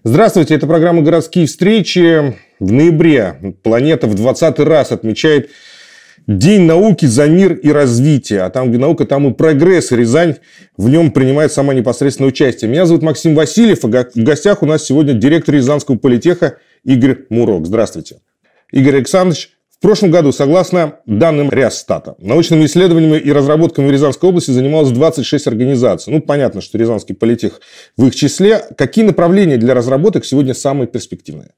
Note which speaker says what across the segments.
Speaker 1: Здравствуйте, это программа «Городские встречи». В ноябре планета в 20-й раз отмечает День науки за мир и развитие. А там, где наука, там и прогресс. И Рязань в нем принимает сама непосредственное участие. Меня зовут Максим Васильев. И в гостях у нас сегодня директор Рязанского политеха Игорь Мурок. Здравствуйте. Игорь Александрович, в прошлом году, согласно данным Рязстата, научными исследованиями и разработками в Рязанской области занималось 26 организаций. Ну, понятно, что Рязанский политех в их числе. Какие направления для разработок сегодня самые перспективные?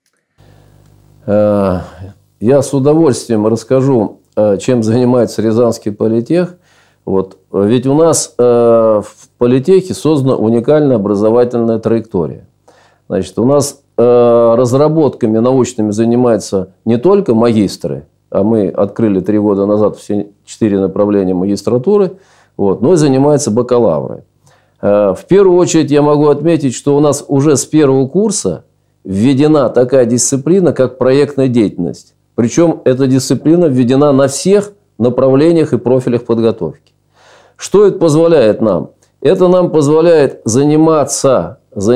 Speaker 2: Я с удовольствием расскажу, чем занимается Рязанский политех. Ведь у нас в политехе создана уникальная образовательная траектория. Значит, у нас разработками научными занимаются не только магистры, а мы открыли 3 года назад все 4 направления магистратуры, но и занимаются бакалавры. В первую очередь я могу отметить, что у нас уже с первого курса введена такая дисциплина, как проектная деятельность. Причем эта дисциплина введена на всех направлениях и профилях подготовки. Что это позволяет нам? Это нам позволяет заниматься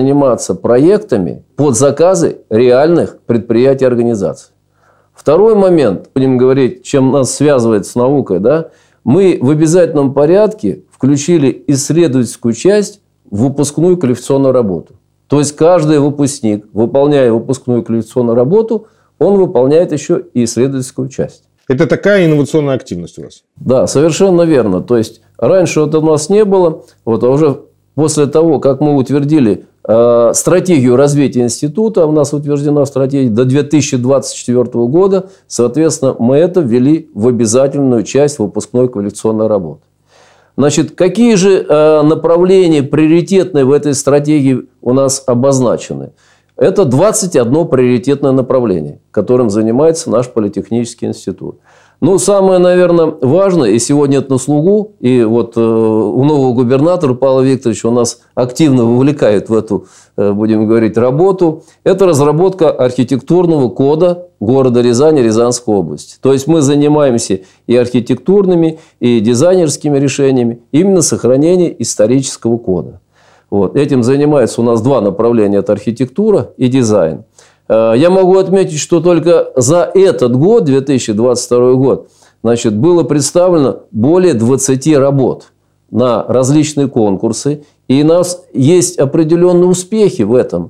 Speaker 2: проектами под заказы реальных предприятий и организаций. Второй момент, будем говорить, чем нас связывает с наукой, мы в обязательном порядке включили исследовательскую часть в выпускную квалификационную работу. То есть каждый выпускник, выполняя выпускную квалификационную работу, он выполняет еще и исследовательскую часть.
Speaker 1: Это такая инновационная активность у вас? Да,
Speaker 2: совершенно верно. То есть раньше у нас не было, а уже после того, как мы утвердили стратегию развития института, у нас утверждена стратегия до 2024 года, соответственно, мы это ввели в обязательную часть выпускной квалификационной работы. Значит, какие же направления приоритетные в этой стратегии у нас обозначены? Это 21 приоритетное направление, которым занимается наш политехнический институт. Самое, наверное, важное, и сегодня это на слуху, и у нового губернатора Павла Викторовича у нас активно вовлекают в эту, будем говорить, работу, это разработка архитектурного кода города Рязани, Рязанской области. То есть мы занимаемся и архитектурными, и дизайнерскими решениями, именно сохранение исторического кода. Этим занимается у нас 2 направления, это архитектура и дизайн. Я могу отметить, что только за этот год, 2022 год, было представлено более 20 работ на различные конкурсы. И у нас есть определенные успехи в этом.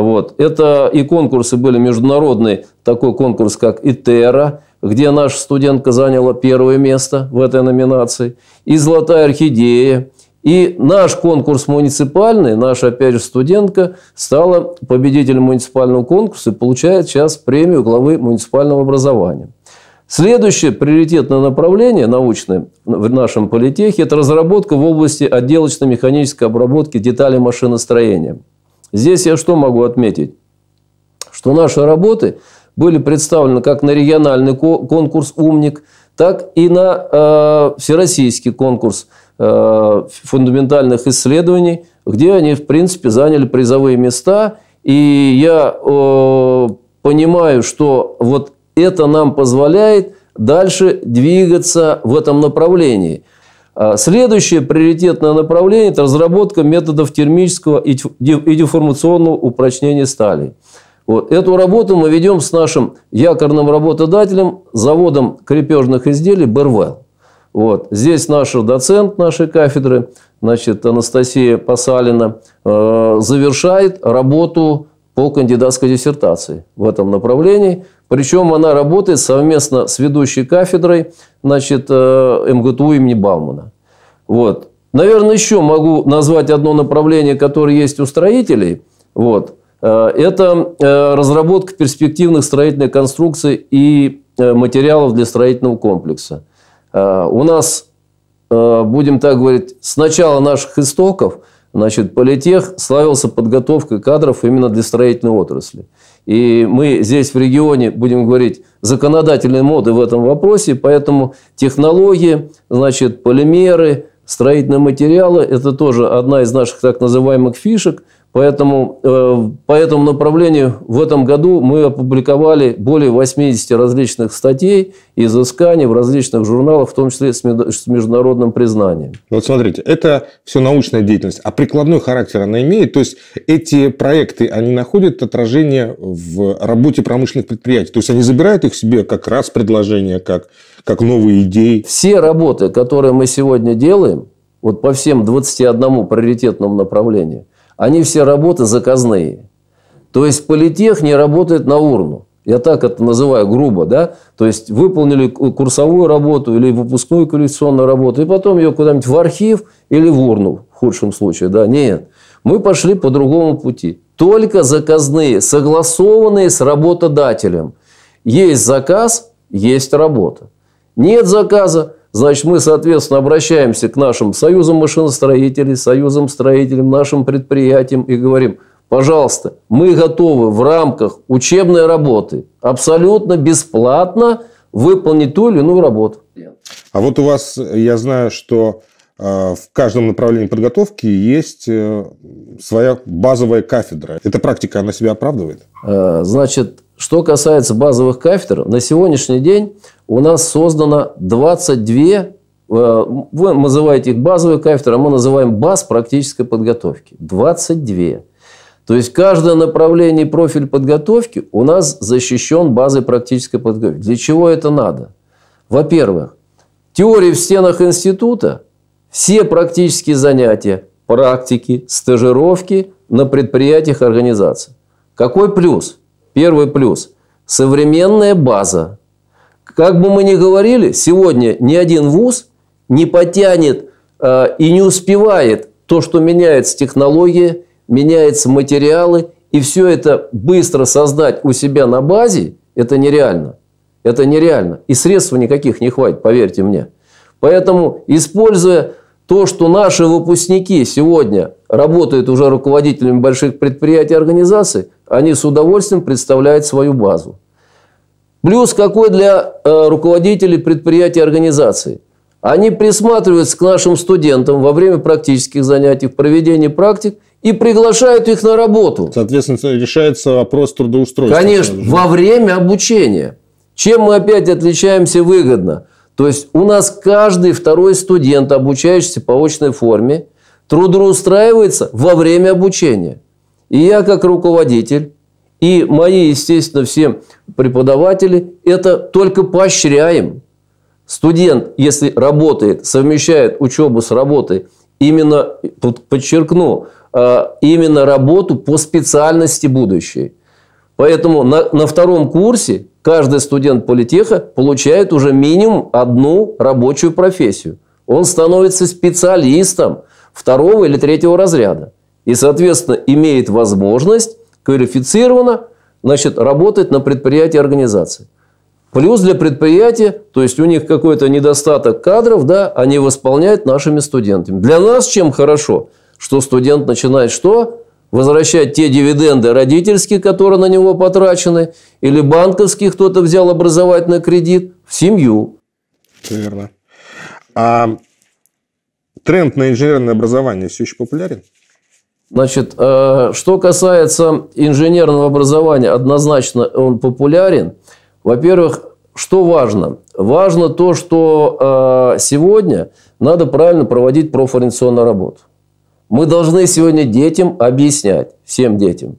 Speaker 2: Это и конкурсы были международные, такой конкурс, как ИТЕРА, где наша студентка заняла 1-е место в этой номинации, и «Золотая орхидея». И наш конкурс муниципальный, наша, опять же, студентка стала победителем муниципального конкурса и получает сейчас премию главы муниципального образования. Следующее приоритетное направление научное в нашем политехе – это разработка в области отделочно-механической обработки деталей машиностроения. Здесь я что могу отметить? Что наши работы были представлены как на региональный конкурс «Умник», так и на всероссийский конкурс фундаментальных исследований, где они, в принципе, заняли призовые места. И я понимаю, что это нам позволяет дальше двигаться в этом направлении. Следующее приоритетное направление – это разработка методов термического и деформационного упрочнения стали. Эту работу мы ведем с нашим якорным работодателем, заводом крепежных изделий «Бервелл». Здесь наш доцент нашей кафедры, Анастасия Посалина, завершает работу по кандидатской диссертации в этом направлении. Причем она работает совместно с ведущей кафедрой МГТУ имени Баумана. Наверное, еще могу назвать одно направление, которое есть у строителей. Это разработка перспективных строительных конструкций и материалов для строительного комплекса. У нас, будем так говорить, с начала наших истоков, политех славился подготовкой кадров именно для строительной отрасли. И мы здесь в регионе, будем говорить, законодательные моды в этом вопросе, поэтому технологии, полимеры, строительные материалы – это тоже одна из наших так называемых фишек, Поэтому по этому направлению в этом году мы опубликовали более 80 различных статей и изысканий в различных журналах, в том числе с международным признанием.
Speaker 1: Вот смотрите, это все научная деятельность, а прикладной характер она имеет? То есть, эти проекты, они находят отражение в работе промышленных предприятий? То есть, они забирают их себе как раз предложения, как новые идеи?
Speaker 2: Все работы, которые мы сегодня делаем, вот по всем 21 приоритетному направлению, они все работы заказные. То есть, политех не работает на урну. Я так это называю грубо, да? То есть, выполнили курсовую работу или выпускную квалификационную работу, и потом ее куда-нибудь в архив или в урну, в худшем случае. Да? Нет. Мы пошли по другому пути. Только заказные, согласованные с работодателем. Есть заказ, есть работа. Нет заказа, значит, мы, соответственно, обращаемся к нашим союзам машиностроителей, союзам строителей, нашим предприятиям и говорим: пожалуйста, мы готовы в рамках учебной работы абсолютно бесплатно выполнить ту или иную работу.
Speaker 1: А вот у вас, я знаю, что в каждом направлении подготовки есть своя базовая кафедра. Эта практика, она себя оправдывает?
Speaker 2: Значит, что касается базовых кафедр, на сегодняшний день у нас создано 22, вы называете их базовые кафедры, а мы называем баз практической подготовки. 22. То есть, каждое направление и профиль подготовки у нас защищен базой практической подготовки. Для чего это надо? Во-первых, теория в стенах института, все практические занятия, практики, стажировки на предприятиях, организациях. Какой плюс? Первый плюс – современная база. Как бы мы ни говорили, сегодня ни один вуз не потянет и не успевает то, что меняется технология, меняются материалы, и все это быстро создать у себя на базе – это нереально. Это нереально. И средств никаких не хватит, поверьте мне. Поэтому, используя то, что наши выпускники сегодня работают уже руководителями больших предприятий и организаций, они с удовольствием представляют свою базу. Плюс какой для руководителей предприятий и организаций? Они присматриваются к нашим студентам во время практических занятий, в проведении практик и приглашают их на работу.
Speaker 1: Соответственно, решается вопрос трудоустройства.
Speaker 2: Конечно, во время обучения. Чем мы опять отличаемся выгодно? То есть, у нас каждый второй студент, обучающийся по очной форме, трудоустраивается во время обучения. И я, как руководитель, и мои, естественно, все преподаватели, это только поощряем. Студент, если работает, совмещает учебу с работой, именно, подчеркну, именно работу по специальности будущей. Поэтому на втором курсе каждый студент политеха получает уже минимум одну рабочую профессию. Он становится специалистом 2 или 3 разряда. И, соответственно, имеет возможность квалифицированно, значит, работать на предприятии организации. Плюс для предприятия, то есть у них какой-то недостаток кадров, да, они восполняют нашими студентами. Для нас чем хорошо, что студент начинает что? Возвращать те дивиденды родительские, которые на него потрачены, или банковские, кто-то взял образовательный кредит, в семью.
Speaker 1: Верно. А тренд на инженерное образование все еще популярен?
Speaker 2: Значит, что касается инженерного образования, однозначно он популярен. Во-первых, что важно? Важно то, что сегодня надо правильно проводить профориентационную работу. Мы должны сегодня детям объяснять, всем детям,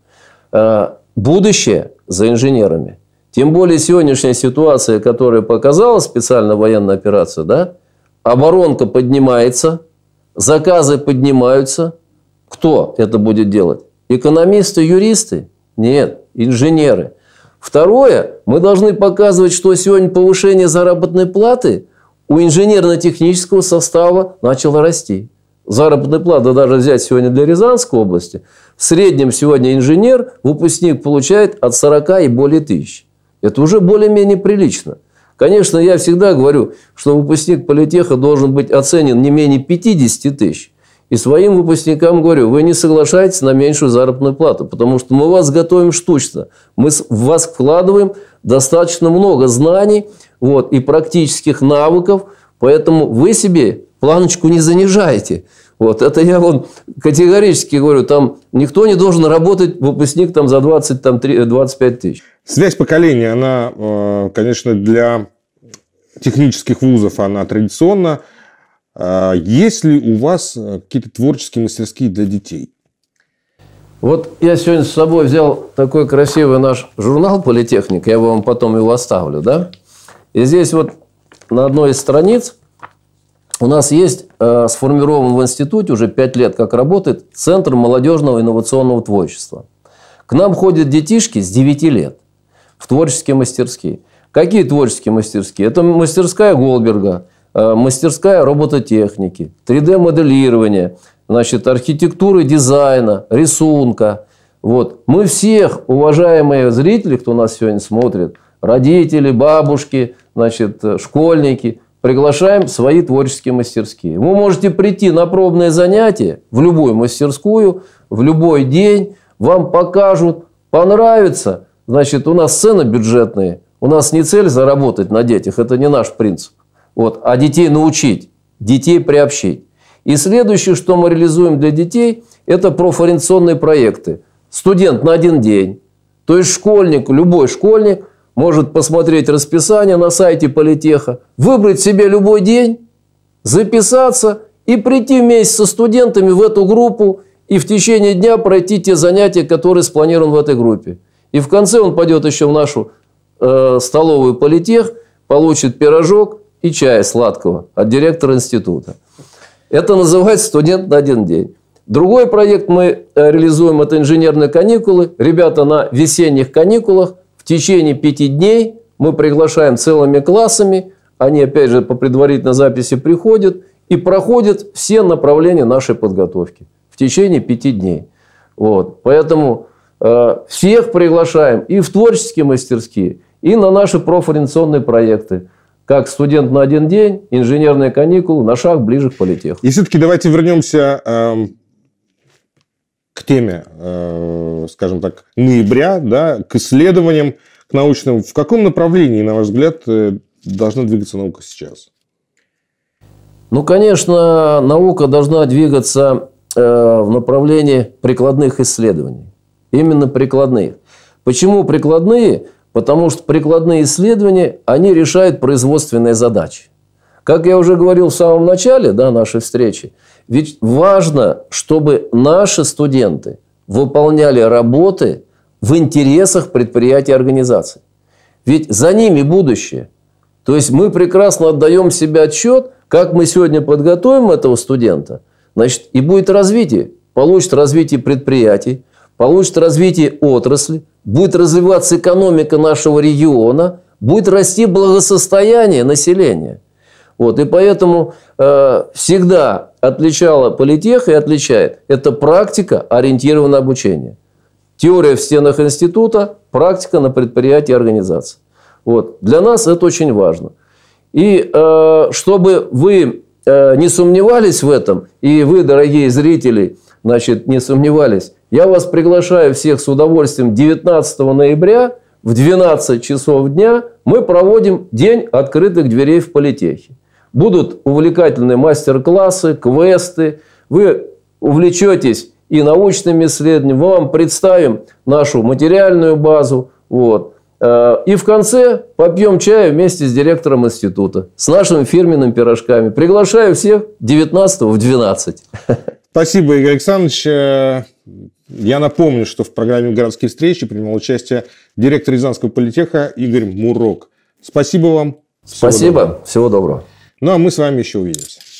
Speaker 2: будущее за инженерами. Тем более сегодняшняя ситуация, которая показала специальная военная операция, да? Оборонка поднимается, заказы поднимаются. Кто это будет делать? Экономисты, юристы? Нет, инженеры. Второе, мы должны показывать, что сегодня повышение заработной платы у инженерно-технического состава начало расти. Заработная плата, даже взять сегодня для Рязанской области, в среднем сегодня инженер, выпускник получает от 40 и более тысяч. Это уже более-менее прилично. Конечно, я всегда говорю, что выпускник политеха должен быть оценен не менее 50 тысяч. И своим выпускникам говорю, вы не соглашайтесь на меньшую заработную плату, потому что мы вас готовим штучно. Мы в вас вкладываем достаточно много знаний и практических навыков, поэтому вы себе планочку не занижаете. Вот это я вам категорически говорю, там никто не должен работать, выпускник там за 20-25 тысяч.
Speaker 1: Связь поколений, она, конечно, для технических вузов, она традиционна. Есть ли у вас какие-то творческие мастерские для детей?
Speaker 2: Вот я сегодня с собой взял такой красивый наш журнал «Политехник», я вам потом его оставлю, да? И здесь вот на одной из страниц у нас есть сформирован в институте, уже 5 лет как работает, Центр молодежного инновационного творчества. К нам ходят детишки с 9 лет в творческие мастерские. Какие творческие мастерские? Это мастерская Голдберга, мастерская робототехники, 3D-моделирования, значит, архитектуры, дизайна, рисунка. Вот. Мы всех, уважаемые зрители, кто нас сегодня смотрит, родители, бабушки, значит, школьники, приглашаем в свои творческие мастерские. Вы можете прийти на пробное занятие в любую мастерскую, в любой день, вам покажут, понравится. Значит, у нас цены бюджетные, у нас не цель заработать на детях, это не наш принцип. Вот, а детей научить, детей приобщить. И следующее, что мы реализуем для детей, это профориентационные проекты. Студент на 1 день. То есть школьник, любой школьник может посмотреть расписание на сайте Политеха, выбрать себе любой день, записаться и прийти вместе со студентами в эту группу и в течение дня пройти те занятия, которые спланированы в этой группе. И в конце он пойдет еще в нашу столовую Политех, получит пирожок и чай сладкого от директора института. Это называется «Студент на 1 день». Другой проект мы реализуем – это инженерные каникулы. Ребята на весенних каникулах в течение 5 дней мы приглашаем целыми классами. Они, опять же, по предварительной записи приходят и проходят все направления нашей подготовки в течение 5 дней. Вот. Поэтому всех приглашаем и в творческие мастерские, и на наши профориентационные проекты. Как студент на 1 день, инженерные каникулы, на шаг ближе к Политеху.
Speaker 1: И все-таки давайте вернемся к теме, скажем так, ноября, да, к исследованиям, к научным. В каком направлении, на ваш взгляд, должна двигаться наука сейчас?
Speaker 2: Ну, конечно, наука должна двигаться в направлении прикладных исследований. Именно прикладных. Почему прикладные? Потому что прикладные исследования, они решают производственные задачи. Как я уже говорил в самом начале, да, нашей встречи, ведь важно, чтобы наши студенты выполняли работы в интересах предприятий и организаций. Ведь за ними будущее. То есть мы прекрасно отдаем себе отчет, как мы сегодня подготовим этого студента, значит, и будет развитие. Получит развитие предприятий, получит развитие отрасли, будет развиваться экономика нашего региона, будет расти благосостояние населения. Вот, и поэтому всегда отличала Политех и отличает это практика, ориентированное обучение. Теория в стенах института, практика на предприятии и организации. Вот. Для нас это очень важно. И чтобы вы не сомневались в этом, и вы, дорогие зрители, значит, не сомневались, я вас приглашаю всех с удовольствием 19 ноября в 12 часов дня мы проводим День открытых дверей в Политехе. Будут увлекательные мастер-классы, квесты. Вы увлечетесь и научными исследованиями. Мы вам представим нашу материальную базу. Вот. И в конце попьем чаю вместе с директором института. С нашими фирменными пирожками. Приглашаю всех 19 в 12.
Speaker 1: Спасибо, Игорь Александрович. Я напомню, что в программе «Городские встречи» принимал участие директор Рязанского политеха Игорь Мурок. Спасибо вам.
Speaker 2: Спасибо. Всего доброго.
Speaker 1: Ну, а мы с вами еще увидимся.